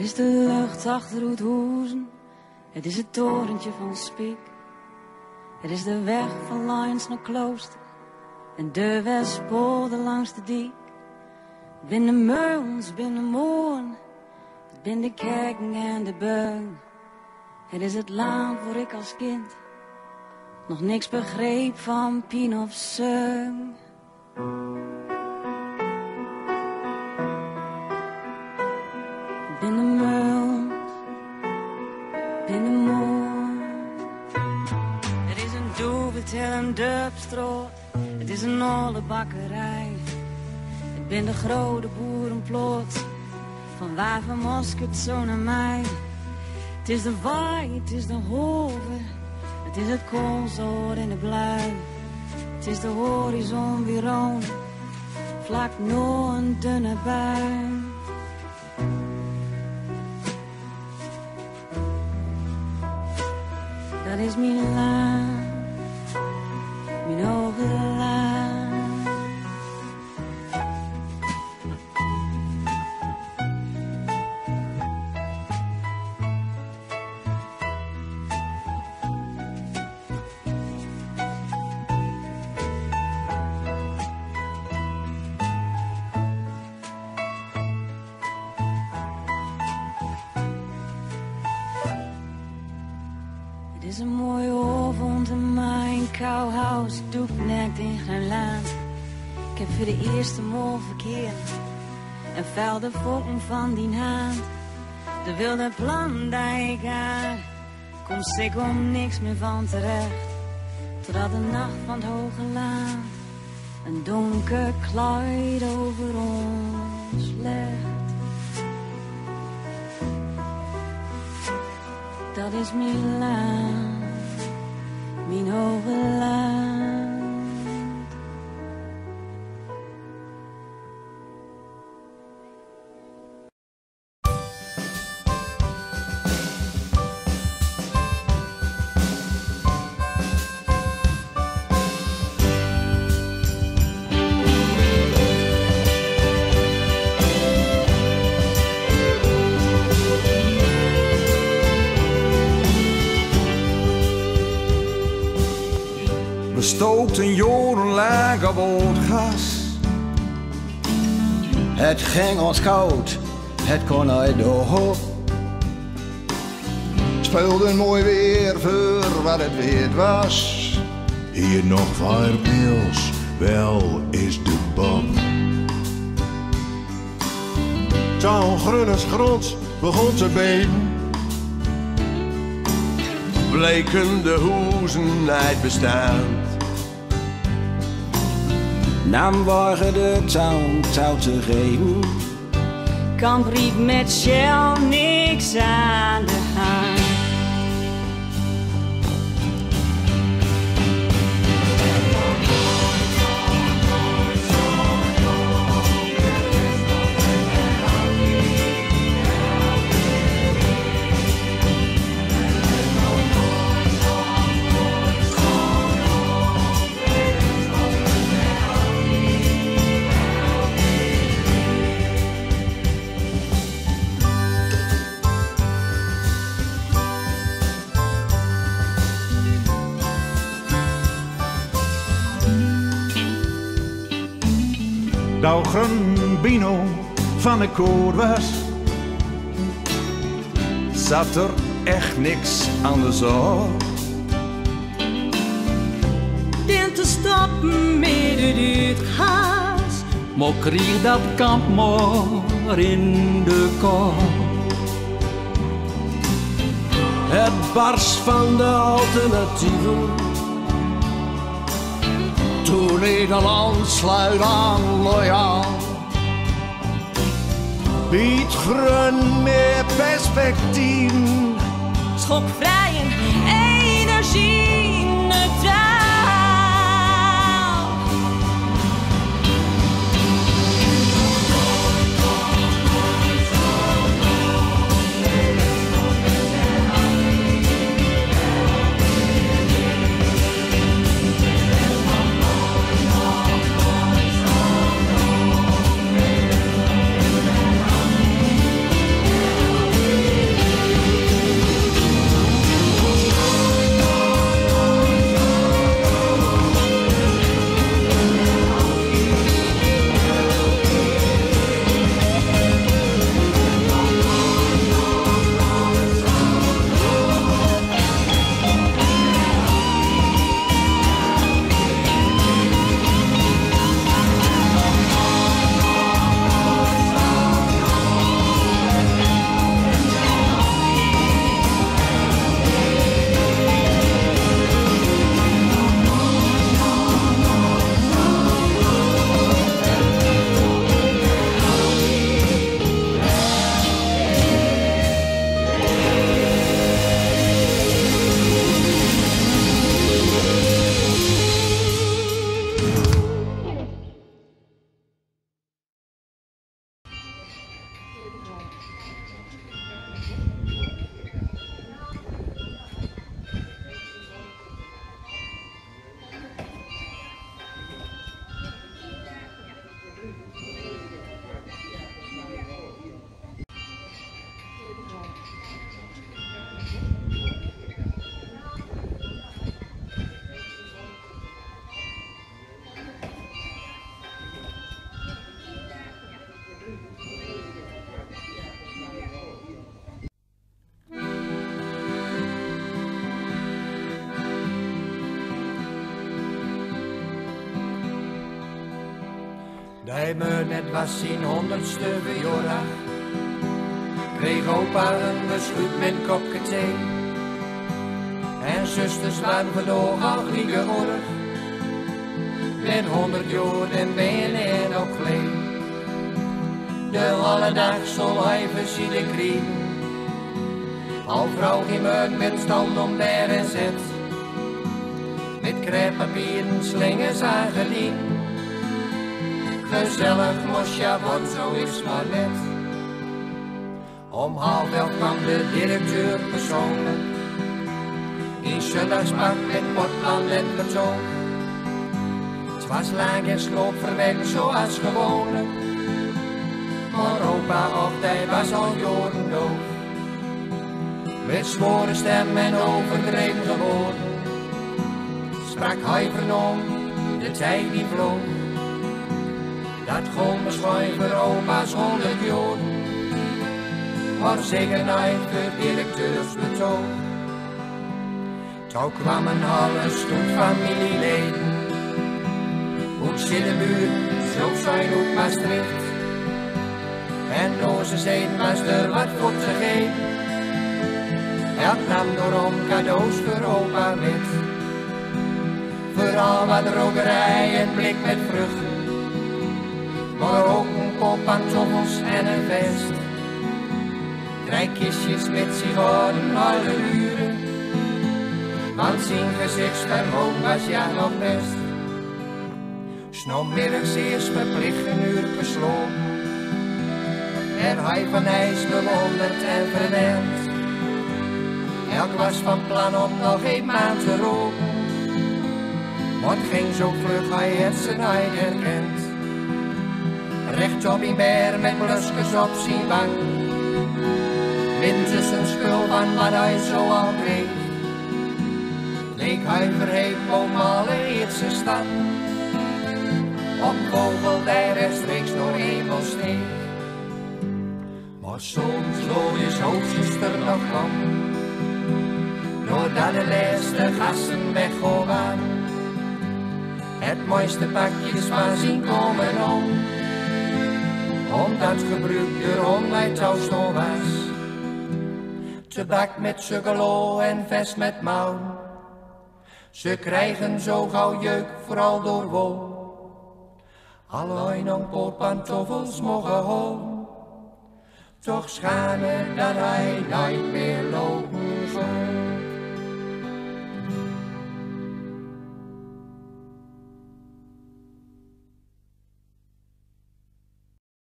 is de lucht achter Hoedhoezen, het is het torentje van Spiek. Het is de weg van Lions naar Klooster en de Westpolder langs de Diek. Het ben de Meuls, ben de Moorn, het ben de kerken en de beun. Het is het land waar ik als kind nog niks begreep van Pien of Seung. Ik ben de Meuls, ben de Moorn. Het is een doevetel en Dupstroot, het is een olle bakkerij. Ik ben de grote boerenploot, van waar van Mosket zo naar mij. Het is de waai, het is de hoven, het is het koolzoot en de blauw. Het is de horizon weer rood, vlak nog een dunne bui. Dat is mijn land, mijn hoge land. Het is een mooie avond in mijn kouhuis, doeknekt in Groenland. Ik heb voor de eerste maal verkeerd en vuil de voeten van die hand. De wilde plan die ik had, komt ik om niks meer van terecht. Totdat de nacht van het hoge land een donker kluid over ons legt. Dat is mijn land, mijn hoge land. We stookten jarenlang op het gas. Het ging ons koud, het kon uit de hoop. Speelden mooi weer voor wat het weer was. Hier nog 5 mils, wel is de bom. Zo'n groene grond begon te beben. Bleken de hoezen uit bestaan. Nam waren de touw te geven. Kampriet met Shell, niks aan de hand. Douwgrun Bino van de koor was, zat er echt niks aan de zorg. Den te stoppen met het gas, maar kreeg dat kamp maar in de kop. Het bars van de alternatieven. Toen Nederland sluit aan loyaal. Biedt groen meer perspectief. schokvrij en energie-neutraal. Die me net was zijn 100ste verjaardag, kreeg opa een beschuit met een kopje thee. En zusters waren vandaag al griegerig, met 100 jaar en benen op klee. De alle dag zal hij versieden kriegen, al vrouw in met stand om der en zet. Met krijtpapieren slingers aangedien. Gezellig moest ja, want zo is maar net. Om 10:30 kwam de directeur persoonlijk, in zondagspak met potplan en betoog. Het was lang en sloop verwerkt zoals gewoonlijk, maar opa of hij was al jaren doof. Met zware stem en overdreven gewoorden sprak hij vernoom de tijd die vloog. Dat gewoon beschrijven opa's 100 jaar, maar zeker nooit voor directeursbetoog. Toen kwam een hele stoet familieleden, uit Siddebuurt, zo zijn ook Maastricht. En onze zeden was er wat voor te geven, elk nam daarom cadeaus voor opa met. Vooral wat drogerij en blik met vruchten, maar ook een kop pantoffels en een vest. 3 kistjes met sigaren alle uren, want zijn gezichtsvermogen was ja nog best. 's Namiddags eerst verplicht een uur geslopen, en hij van ijs bewonderd en verwend. Elk was van plan om nog een maand te roken, maar het ging zo vlug hij het zijn uit herkent. Recht op die beer met blusjes op zijn wang, minstens een spul van wat hij zo al kreeg. Leek hij verheven om alle eerste stand, op vogel die rechtstreeks door hemel steeg. Maar soms is hoogzuster nog kwam, doordat de laatste gasten weggaan. Het mooiste pakjes van zien komen om, omdat gebruikt door online toast was. Tabak met sukkelo en vest met mouw, ze krijgen zo gauw jeuk, vooral door wol. Alleen een paar pantoffels mogen houden, toch schamen dat hij nooit meer lopen zal.